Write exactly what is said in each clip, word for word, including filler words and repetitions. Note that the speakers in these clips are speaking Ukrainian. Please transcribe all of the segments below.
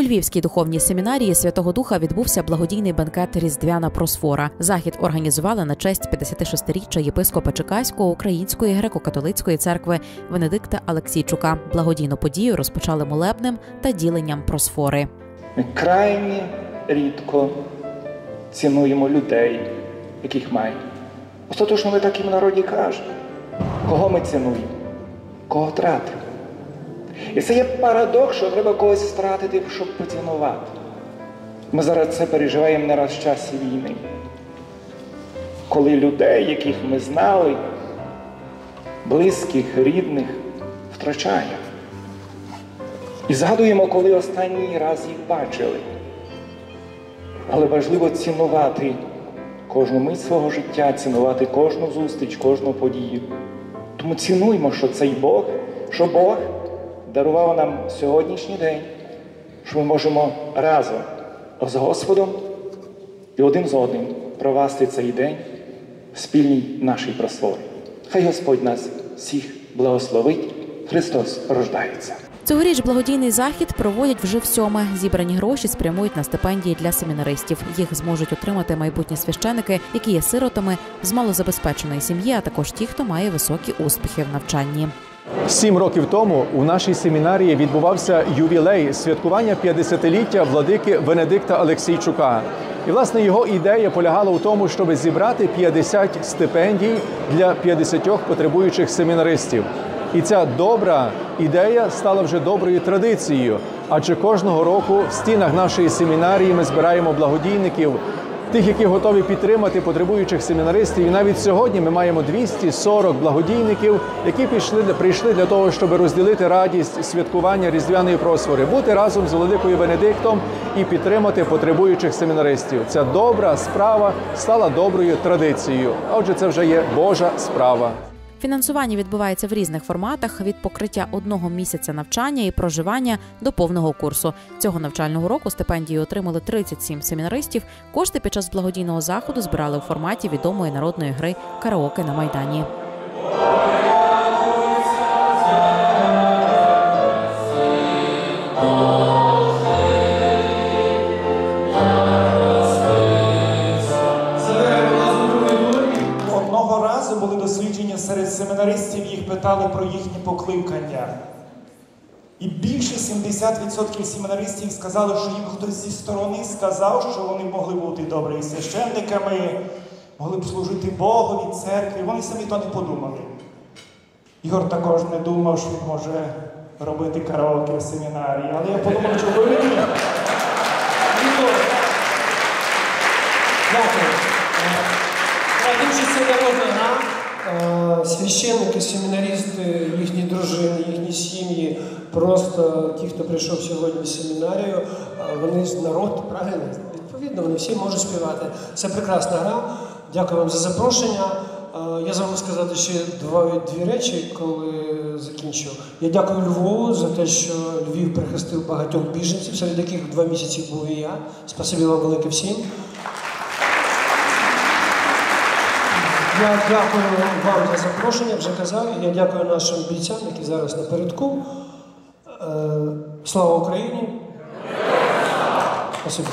Львівській духовній семінарії Святого Духа відбувся благодійний бенкет «Різдвяна просфора». Захід організували на честь п'ятдесятишестиріччя єпископа Чекаського Української греко-католицької церкви Венедикта Алексійчука. Благодійну подію розпочали молебнем та діленням просфори. Ми крайні рідко цінуємо людей, яких маємо. Остаточно ми так і в народі кажемо. Кого ми цінуємо? Кого тратимо? І це є парадокс, що треба когось втратити, щоб поцінувати. Ми зараз це переживаємо не раз в часі війни. Коли людей, яких ми знали, близьких, рідних, втрачаємо. І згадуємо, коли останній раз їх бачили. Але важливо цінувати кожну мить свого життя, цінувати кожну зустріч, кожну подію. Тому цінуймо, що цей Бог, що Бог дарував нам сьогоднішній день, що ми можемо разом з Господом і один з одним провести цей день в спільній нашій просфорі. Хай Господь нас всіх благословить. Христос рождається. Цьогоріч благодійний захід проводять вже всьоме. Зібрані гроші спрямують на стипендії для семінаристів. Їх зможуть отримати майбутні священики, які є сиротами з малозабезпеченої сім'ї, а також ті, хто має високі успіхи в навчанні. Сім років тому у нашій семінарії відбувався ювілей святкування п'ятдесятиліття владики Венедикта Алексійчука. І, власне, його ідея полягала у тому, щоб зібрати п'ятдесят стипендій для п'ятдесят потребуючих семінаристів. І ця добра ідея стала вже доброю традицією, адже кожного року в стінах нашої семінарії ми збираємо благодійників, тих, які готові підтримати потребуючих семінаристів. І навіть сьогодні ми маємо двісті сорок благодійників, які пішли, прийшли для того, щоб розділити радість святкування Різдвяної просфори, бути разом з владикою Венедиктом і підтримати потребуючих семінаристів. Ця добра справа стала доброю традицією, а отже, це вже є Божа справа. Фінансування відбувається в різних форматах – від покриття одного місяця навчання і проживання до повного курсу. Цього навчального року стипендії отримали тридцять сім семінаристів. Кошти під час благодійного заходу збирали у форматі відомої народної гри «Караоке на Майдані». Були дослідження серед семінаристів, їх питали про їхні покликання. І більше сімдесят відсотків семінаристів сказали, що їм хтось зі сторони сказав, що вони могли бути добрими священниками, могли б служити Богові, церкві. Вони самі то не подумали. Ігор також не думав, що він може робити караоке в семінарії. Але я подумав, що ви не. Дякую. Тим, що це народна гра, священники, семінаристи, їхні дружини, їхні сім'ї, просто ті, хто прийшов сьогодні в семінарію, вони з народу, правильно? Відповідно, вони всі можуть співати. Це прекрасна гра. Дякую вам за запрошення. Я забув сказати ще два, дві речі, коли закінчу. Я дякую Львову за те, що Львів прихистив багатьох біженців, серед яких два місяці був і я. Спасибі вам велике всім. Я дякую вам за запрошення, вже казав. Я дякую нашим бійцям, які зараз напередку. Слава Україні! Спасибо.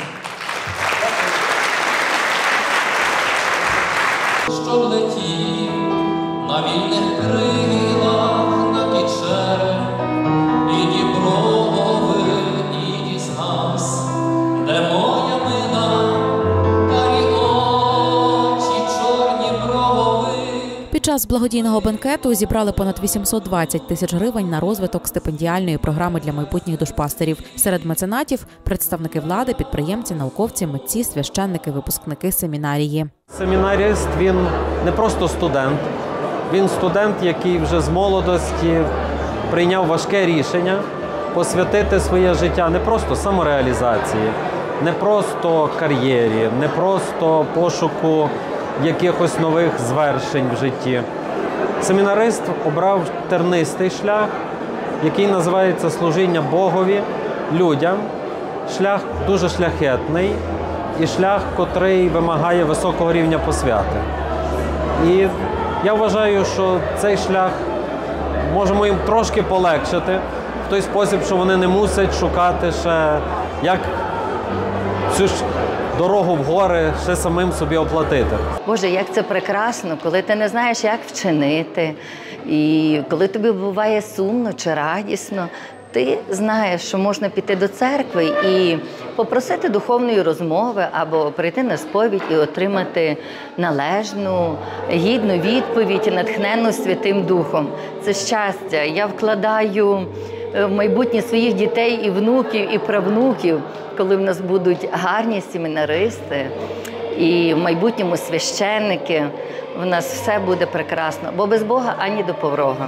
Що летів на вільних крилах на Печери, і Діброви, і Дісгас, де моя мила, карі очі, чорні брови. Під час благодійного бенкету зібрали понад вісімсот двадцять тисяч гривень на розвиток стипендіальної програми для майбутніх душпастерів. Серед меценатів – представники влади, підприємці, науковці, митці, священники, випускники семінарії. Семінаріст – він не просто студент, він студент, який вже з молодості прийняв важке рішення посвятити своє життя не просто самореалізації, не просто кар'єрі, не просто пошуку якихось нових звершень в житті. Семінарист обрав тернистий шлях, який називається служіння Богові, людям. Шлях дуже шляхетний і шлях, котрий вимагає високого рівня посвяти. І я вважаю, що цей шлях можемо їм трошки полегшити, в той спосіб, що вони не мусять шукати ще як цю ж дорогу в гори ще самим собі оплатити. Боже, як це прекрасно, коли ти не знаєш, як вчинити, і коли тобі буває сумно чи радісно, ти знаєш, що можна піти до церкви і попросити духовної розмови або прийти на сповідь і отримати належну, гідну відповідь, натхненну Святим Духом. Це щастя. Я вкладаю в майбутнє своїх дітей і внуків, і правнуків, коли в нас будуть гарні семінаристи і в майбутньому священники. В нас все буде прекрасно, бо без Бога ані до порога.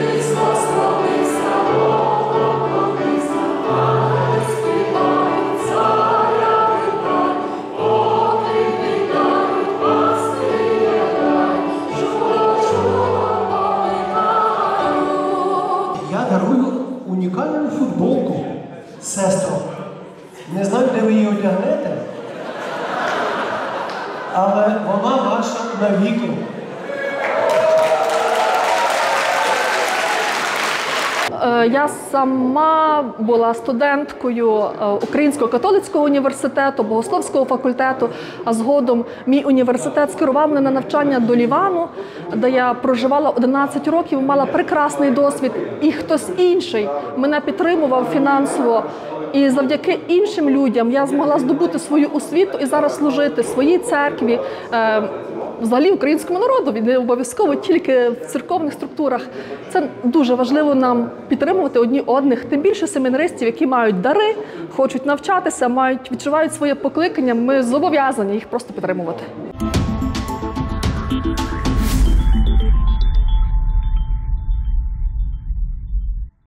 Я дарую унікальну футболку, сестро. Не знаю, де ви її одягнете, але вона ваша навіки. Я сама була студенткою Українського католицького університету, Богословського факультету, а згодом мій університет скерував мене на навчання до Лівану, де я проживала одинадцять років, мала прекрасний досвід, і хтось інший мене підтримував фінансово. І завдяки іншим людям я змогла здобути свою освіту і зараз служити своїй церкві, взагалі українському народу, не обов'язково тільки в церковних структурах. Це дуже важливо нам підтримувати одні одних, тим більше семінаристів, які мають дари, хочуть навчатися, мають, відчувають своє покликання, ми зобов'язані їх просто підтримувати.